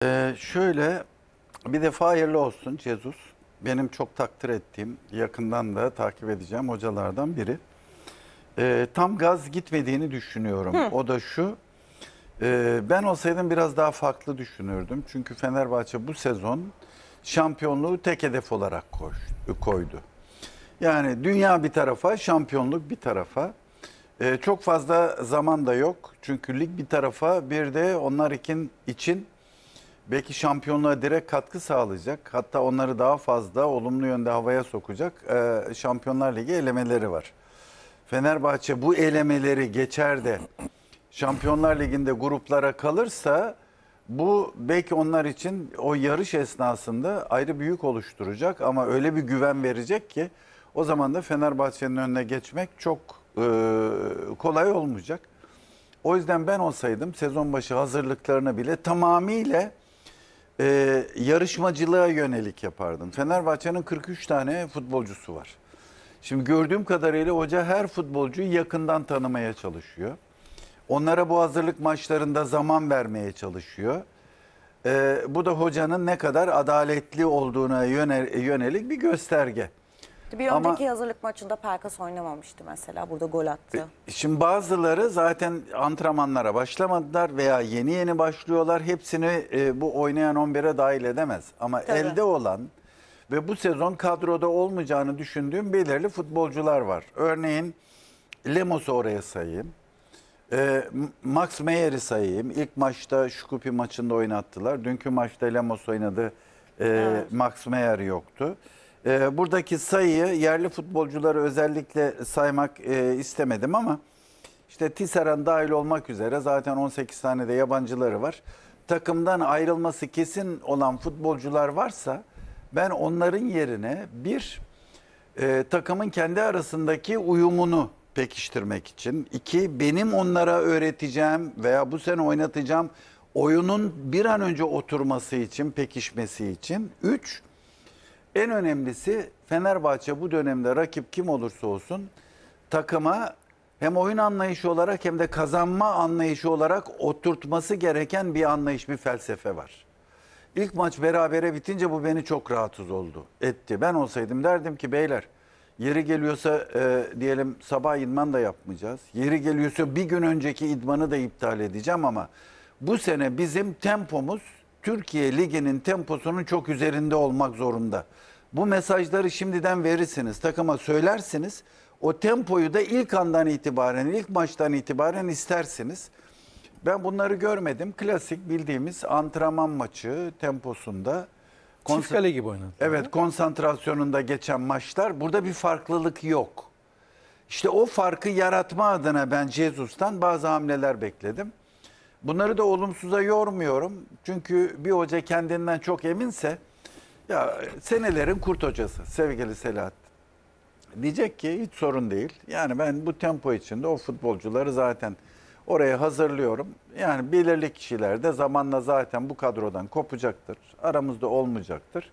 Şöyle bir defa hayırlı olsun Jesus. Benim çok takdir ettiğim, yakından da takip edeceğim hocalardan biri. Tam gaz gitmediğini düşünüyorum. O da şu, ben olsaydım biraz daha farklı düşünürdüm. Çünkü Fenerbahçe bu sezon şampiyonluğu tek hedef olarak koydu. Yani dünya bir tarafa, şampiyonluk bir tarafa. Çok fazla zaman da yok. Çünkü lig bir tarafa, bir de onlar için belki şampiyonluğa direkt katkı sağlayacak. Hatta onları daha fazla olumlu yönde havaya sokacak Şampiyonlar Ligi elemeleri var. Fenerbahçe bu elemeleri geçer de Şampiyonlar Ligi'nde gruplara kalırsa bu belki onlar için o yarış esnasında ayrı bir yük oluşturacak ama öyle bir güven verecek ki o zaman da Fenerbahçe'nin önüne geçmek çok kolay olmayacak. O yüzden ben olsaydım sezon başı hazırlıklarını bile tamamıyla yarışmacılığa yönelik yapardım. Fenerbahçe'nin 43 tane futbolcusu var. Şimdi gördüğüm kadarıyla hoca her futbolcuyu yakından tanımaya çalışıyor. Onlara bu hazırlık maçlarında zaman vermeye çalışıyor. Bu da hocanın ne kadar adaletli olduğuna yönelik bir gösterge. Bir önceki hazırlık maçında Pelkas oynamamıştı mesela. Burada gol attı. Şimdi bazıları zaten antrenmanlara başlamadılar veya yeni başlıyorlar. Hepsini bu oynayan 11'e dahil edemez. Ama Tabii. elde olan ve bu sezon kadroda olmayacağını düşündüğüm belirli futbolcular var. Örneğin Lemos'u oraya sayayım. Max Meyer'i sayayım. İlk maçta Şkupi maçında oynattılar. Dünkü maçta Lemos oynadı. Evet. Max Meyer yoktu. Buradaki sayıyı yerli futbolcuları özellikle saymak istemedim ama işte Tisserand dahil olmak üzere zaten 18 tane de yabancıları var. Takımdan ayrılması kesin olan futbolcular varsa ben onların yerine takımın kendi arasındaki uyumunu pekiştirmek için, 2 benim onlara öğreteceğim veya bu sene oynatacağım oyunun bir an önce oturması için, pekişmesi için, 3 en önemlisi Fenerbahçe bu dönemde rakip kim olursa olsun takıma hem oyun anlayışı olarak hem de kazanma anlayışı olarak oturtması gereken bir anlayış, bir felsefe var. İlk maç berabere bitince bu beni çok rahatsız etti. Ben olsaydım derdim ki beyler yeri geliyorsa diyelim sabah idman da yapmayacağız. Yeri geliyorsa bir gün önceki idmanı da iptal edeceğim ama bu sene bizim tempomuz Türkiye Ligi'nin temposunun çok üzerinde olmak zorunda. Bu mesajları şimdiden verirsiniz, takıma söylersiniz. O tempoyu da ilk andan itibaren, ilk maçtan itibaren istersiniz. Ben bunları görmedim. Klasik bildiğimiz antrenman maçı temposunda. Çift kale gibi oynadı. Evet, konsantrasyonunda geçen maçlar. Burada bir farklılık yok. İşte o farkı yaratma adına ben Jesus'tan bazı hamleler bekledim. Bunları da olumsuza yormuyorum. Çünkü bir hoca kendinden çok eminse, ya senelerin kurt hocası sevgili Selahattin. Diyecek ki hiç sorun değil. Yani ben bu tempo içinde o futbolcuları zaten oraya hazırlıyorum. Yani belirli kişiler de zamanla zaten bu kadrodan kopacaktır. Aramızda olmayacaktır.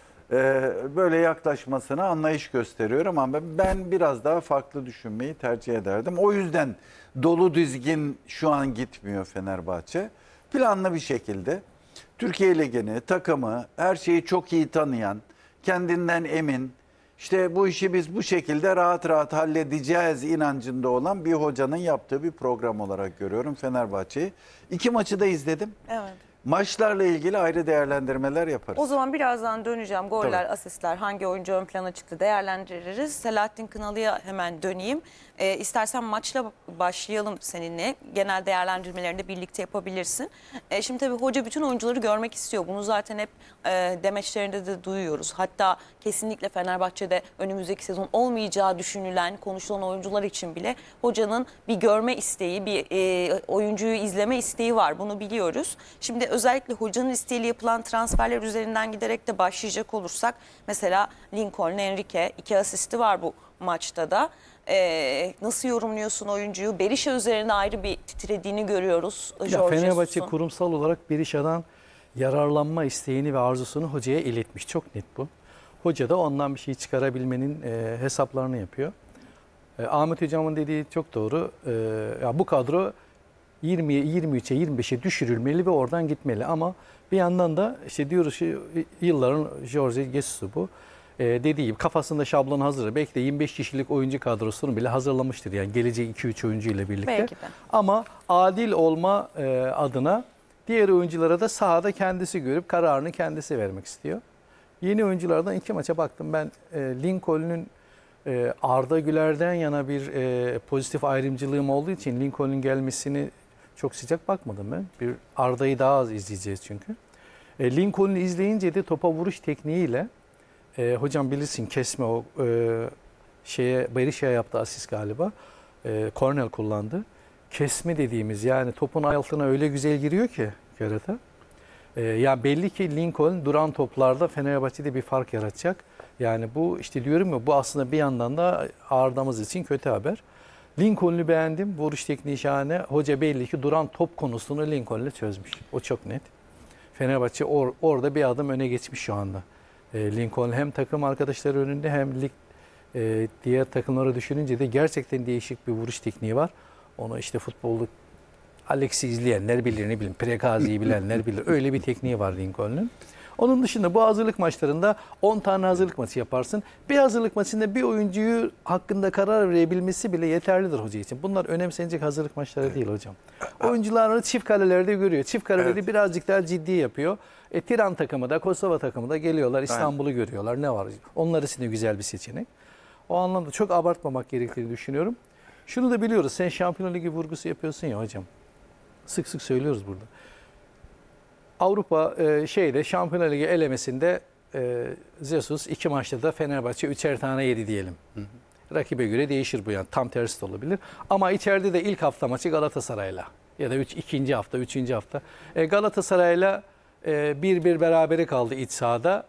Böyle yaklaşmasına anlayış gösteriyorum ama ben biraz daha farklı düşünmeyi tercih ederdim. O yüzden dolu dizgin şu an gitmiyor Fenerbahçe. Planlı bir şekilde Türkiye Ligi'ni, takımı, her şeyi çok iyi tanıyan, kendinden emin, işte bu işi biz bu şekilde rahat rahat halledeceğiz inancında olan bir hocanın yaptığı bir program olarak görüyorum Fenerbahçe'yi. 2 maçı da izledim. Evet. Maçlarla ilgili ayrı değerlendirmeler yaparız. O zaman birazdan döneceğim. Goller, Tabii. asistler, hangi oyuncu ön plana çıktı değerlendiririz. Selahattin Kınalı'ya hemen döneyim. İstersen maçla başlayalım seninle. Genel değerlendirmelerini de birlikte yapabilirsin. Şimdi tabii hoca bütün oyuncuları görmek istiyor. Bunu zaten hep demeçlerinde de duyuyoruz. Hatta kesinlikle Fenerbahçe'de önümüzdeki sezon olmayacağı düşünülen, konuşulan oyuncular için bile hocanın bir görme isteği, bir oyuncuyu izleme isteği var. Bunu biliyoruz. Şimdi özellikle hocanın isteğiyle yapılan transferler üzerinden giderek de başlayacak olursak mesela Lincoln, Enrique 2 asisti var bu maçta da. Nasıl yorumluyorsun oyuncuyu? Berisha üzerine ayrı bir titrediğini görüyoruz. Ya Fenerbahçe kurumsal olarak Berisha'dan yararlanma isteğini ve arzusunu hocaya iletmiş. Çok net bu. Hoca da ondan bir şey çıkarabilmenin hesaplarını yapıyor. Ahmet Hocam'ın dediği çok doğru. Ya bu kadro 20'ye, 23'e, 25'e düşürülmeli ve oradan gitmeli. Ama Bir yandan da işte diyoruz ki yılların Jorge Jesus'u bu. Dediği gibi kafasında şablon hazır. Belki de 25 kişilik oyuncu kadrosunu bile hazırlamıştır. Yani gelecek 2-3 oyuncu ile birlikte. Belki de. Ama adil olma adına diğer oyunculara da sahada kendisi görüp kararını kendisi vermek istiyor. Yeni oyunculardan 2 maça baktım. Ben Lincoln'un Arda Güler'den yana bir pozitif ayrımcılığım olduğu için Lincoln'un gelmesini çok sıcak bakmadım ben. Bir Arda'yı daha az izleyeceğiz çünkü. Lincoln'u izleyince de topa vuruş tekniğiyle hocam bilirsin kesme o Berisha'ya yaptı asist galiba. Kornel kullandı. Kesme dediğimiz yani topun altına öyle güzel giriyor ki kerata. Yani belli ki Lincoln duran toplarda Fenerbahçe'de bir fark yaratacak. Yani bu işte diyorum ya bu aslında bir yandan da Arda'mız için kötü haber. Lincoln'u beğendim. Vuruş tekniği şahane. Hoca belli ki duran top konusunu Lincoln'le çözmüş. O çok net. Fenerbahçe orada bir adım öne geçmiş şu anda. Lincoln hem takım arkadaşları önünde hem lig diğer takımlara düşününce de gerçekten değişik bir vuruş tekniği var. Onu işte futbolda Alex'i izleyenler bilir, ne bileyim Prekazi'yi bilenler bilir. Öyle bir tekniği var Lincoln'un. Onun dışında bu hazırlık maçlarında 10 tane hazırlık maçı yaparsın. Bir hazırlık maçında bir oyuncuyu hakkında karar verebilmesi bile yeterlidir hoca için. Bunlar önemsenecek hazırlık maçları değil hocam. Oyuncularını çift karelerde görüyor. Çift kareleri birazcık daha ciddi yapıyor. Tiran takımı da Kosova takımı da geliyorlar. İstanbul'u görüyorlar. Ne var? Onlar için de güzel bir seçenek. O anlamda çok abartmamak gerektiğini düşünüyorum. Şunu da biliyoruz. Sen Şampiyonlar Ligi vurgusu yapıyorsun ya hocam. Sık sık söylüyoruz burada. Avrupa Şampiyonlar Ligi elemesinde Jesus 2 maçta da Fenerbahçe 3'er tane yedi diyelim. Rakibe göre değişir bu yani. Tam tersi de olabilir. Ama içeride de ilk hafta maçı Galatasaray'la ya da ikinci hafta, 3. hafta. Galatasaray'la 1-1 berabere kaldı iç sahada.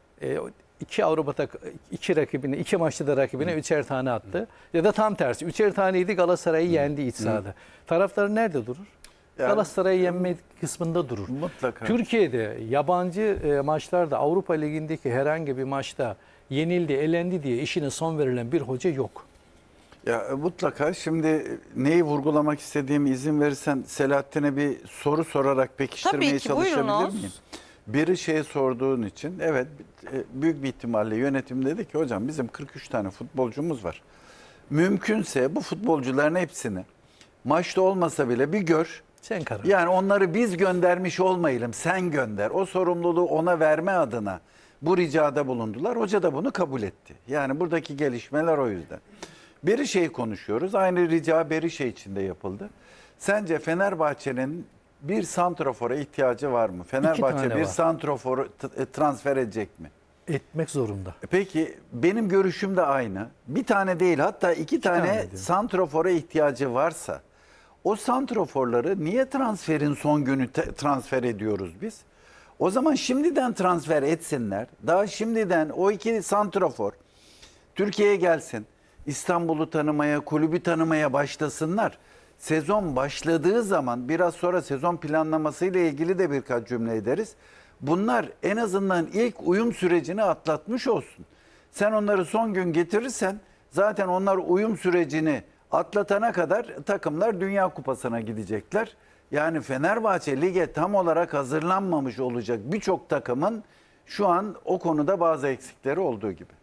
İki maçta da rakibine 3'er tane attı. Ya da tam tersi. 3'er taneydi Galatasaray'ı yendi iç sahada. Taraftar nerede durur? Yani, Galatasaray'ı yenme kısmında durur. Mutlaka. Türkiye'de yabancı maçlarda Avrupa Ligi'ndeki herhangi bir maçta yenildi, elendi diye işine son verilen bir hoca yok. Ya mutlaka. Şimdi neyi vurgulamak istediğimi izin verirsen Selahattin'e bir soru sorarak pekiştirmeye Tabii ki, çalışabilir buyurunuz. miyim? Biri sorduğun için evet büyük bir ihtimalle yönetim dedi ki hocam bizim 43 tane futbolcumuz var. Mümkünse bu futbolcuların hepsini maçta olmasa bile bir gör. Sen karar. Yani onları biz göndermiş olmayalım, sen gönder. O sorumluluğu ona verme adına bu ricada bulundular. Hoca da bunu kabul etti. Yani buradaki gelişmeler o yüzden. Berisha'yı konuşuyoruz. Aynı rica Berisha için de yapıldı. Sence Fenerbahçe'nin bir santrafora ihtiyacı var mı? Fenerbahçe bir santraforu transfer edecek mi? Etmek zorunda. Peki benim görüşüm de aynı. Bir tane değil hatta iki tane santrafora ihtiyacı varsa o santraforları niye transferin son günü transfer ediyoruz biz? O zaman şimdiden transfer etsinler. Daha şimdiden o iki santrafor Türkiye'ye gelsin. İstanbul'u tanımaya, kulübü tanımaya başlasınlar. Sezon başladığı zaman biraz sonra sezon planlamasıyla ilgili de birkaç cümle ederiz. Bunlar en azından ilk uyum sürecini atlatmış olsun. Sen onları son gün getirirsen zaten onlar uyum sürecini atlatana kadar takımlar Dünya Kupası'na gidecekler. Yani Fenerbahçe lige tam olarak hazırlanmamış olacak birçok takımın şu an o konuda bazı eksikleri olduğu gibi.